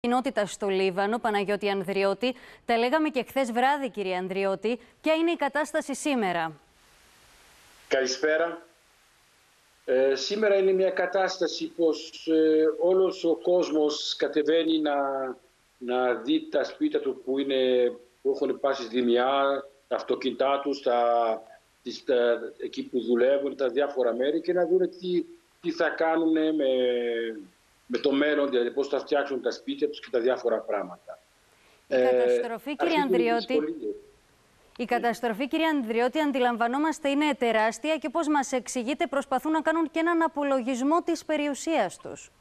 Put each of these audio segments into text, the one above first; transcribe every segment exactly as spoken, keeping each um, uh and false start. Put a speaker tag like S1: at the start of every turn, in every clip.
S1: Κοινότητα στο Λίβανο, Παναγιώτη Ανδριώτη. Τα λέγαμε και χθες βράδυ, κύριε Ανδριώτη. Ποια είναι η κατάσταση σήμερα?
S2: Καλησπέρα. Ε, σήμερα είναι μια κατάσταση πως ε, όλος ο κόσμος κατεβαίνει να, να δει τα σπίτια του που, είναι, που έχουν πάσει ζημιά, τα αυτοκίνητά τους, τα, τις, τα, εκεί που δουλεύουν, τα διάφορα μέρη και να δουν τι, τι θα κάνουν με, με το μέλλον, δηλαδή πώς θα φτιάξουν τα σπίτια τους και τα διάφορα πράγματα.
S1: Η καταστροφή, ε, κύριε Ανδριώτη, η καταστροφή, κύριε Ανδριώτη, αντιλαμβανόμαστε είναι τεράστια και όπως μας εξηγείτε προσπαθούν να κάνουν και έναν απολογισμό της περιουσίας τους.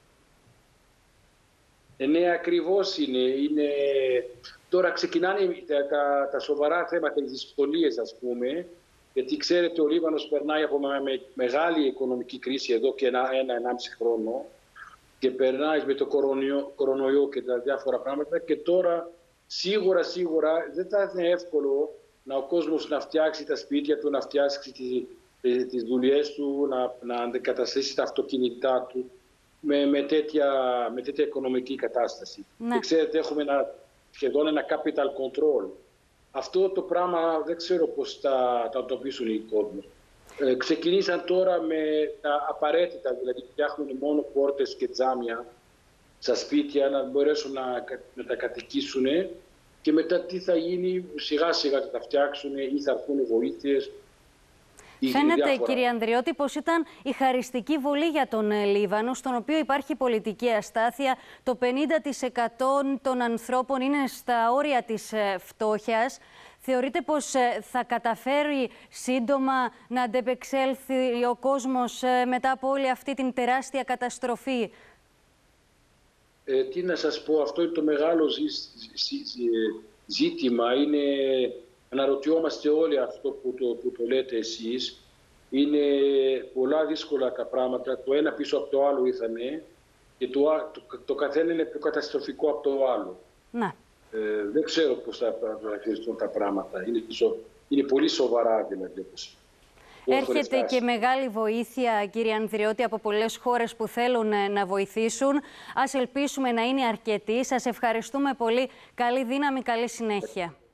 S2: Ε, ναι, ακριβώς είναι. είναι. Τώρα ξεκινάνε τα, τα, τα σοβαρά θέματα, οι δυσκολίες, ας πούμε, γιατί ξέρετε ο Λίβανος περνάει από με, μεγάλη οικονομική κρίση εδώ και ένα, ένα, ενάμιση χρόνο και περνάει με το κορονοϊό, κορονοϊό και τα διάφορα πράγματα και τώρα σίγουρα, σίγουρα δεν θα είναι εύκολο να ο κόσμος να φτιάξει τα σπίτια του, να φτιάξει τις, τις δουλειές του, να, να αντικαταστήσει τα αυτοκίνητά του με, με, τέτοια, με τέτοια οικονομική κατάσταση. Ναι. Και ξέρετε, έχουμε ένα, σχεδόν ένα capital control. Αυτό το πράγμα δεν ξέρω πώς θα, θα το πείσουν οι κόσμοι. Ε, ξεκινήσαν τώρα με τα απαραίτητα, δηλαδή φτιάχνουν μόνο πόρτες και τζάμια στα σπίτια, να μπορέσουν να, να τα κατοικήσουν. Και μετά τι θα γίνει, σιγά σιγά θα τα φτιάξουν ή θα έρθουν βοήθειες.
S1: Φαίνεται,
S2: διάφορα.
S1: κύριε Ανδριώτη, πως ήταν η χαριστική βολή για τον Λίβανο, στον οποίο υπάρχει πολιτική αστάθεια. Το πενήντα τοις εκατό των ανθρώπων είναι στα όρια της φτώχειας. Θεωρείτε πως θα καταφέρει σύντομα να αντεπεξέλθει ο κόσμος μετά από όλη αυτή την τεράστια καταστροφή?
S2: Ε, τι να σας πω, αυτό είναι το μεγάλο ζή, ζή, ζήτημα. Είναι, αναρωτιόμαστε όλοι αυτό που το, που το λέτε εσείς. Είναι πολλά δύσκολα τα πράγματα. Το ένα πίσω από το άλλο ήρθανε και το, το, το καθένα είναι πιο καταστροφικό από το άλλο.
S1: Να.
S2: Ε, δεν ξέρω πώς θα χαρακτηριστούν τα πράγματα. Είναι, είναι πολύ σοβαρά δηλαδή.
S1: Έρχεται και μεγάλη βοήθεια, κύριε Ανδριώτη, από πολλές χώρες που θέλουν να βοηθήσουν. Ας ελπίσουμε να είναι αρκετοί. Σας ευχαριστούμε πολύ. Καλή δύναμη, καλή συνέχεια.